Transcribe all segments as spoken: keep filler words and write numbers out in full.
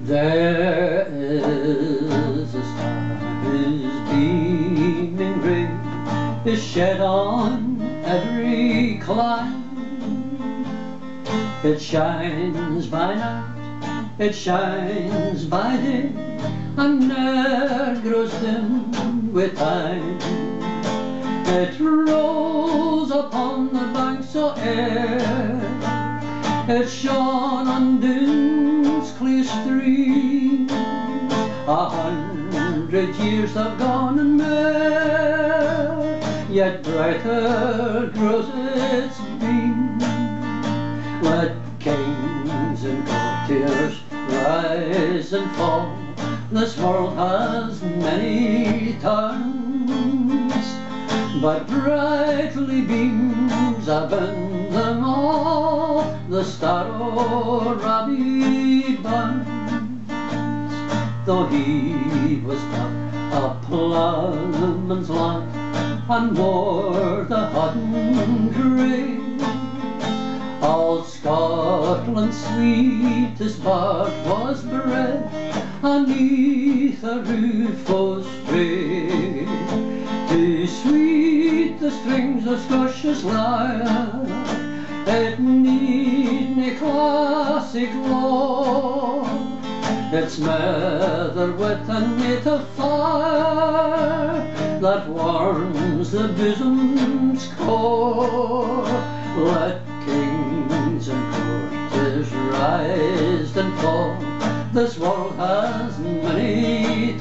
There is a star whose beaming ray is shed on every clime. It shines by night, it shines by day, and ne'er grows dim with time. It rolls upon the banks of air, it shone on Doon's clear stream. A hundred years have gone and more, yet brighter grows its beam. Let kings and courtiers rise and fall, this world has many turns, but brightly beams upon them all, the star of Rabbie burns. Though he was but a ploughman's lad, and wore the hodden grey, all Scotland's sweetest bard was bred aneath a roof of stray. Too sweet the strings of Scotia's lyre, it need nae classic law. It's smothered with a native fire that warms the bosom's core. Let kings and courtiers rise and fall, this world has many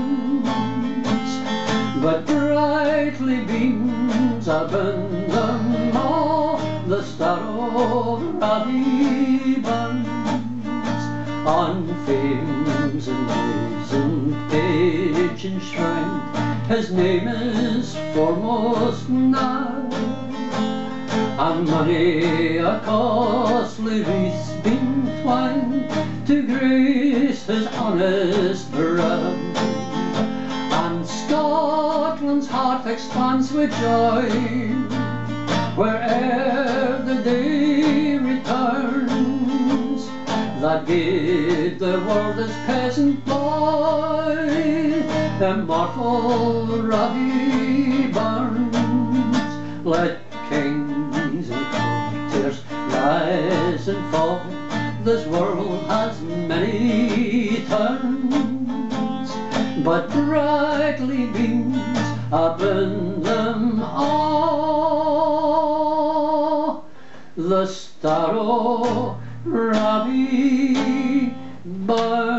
turns, but brightly beams upon them all, the star of Rabbie burns. On fame's emblazoned page enshrined, his name is foremost now, and many a costly wreath's been twined to grace his honest brow. And Scotland's heart expands with joy where'er the day returns that gave the world its peasant boy, immortal Rabbie burns. Let kings and courtiers rise and fall, this world has many turns, but brightly beams upon them all, the star of Rabbie burns.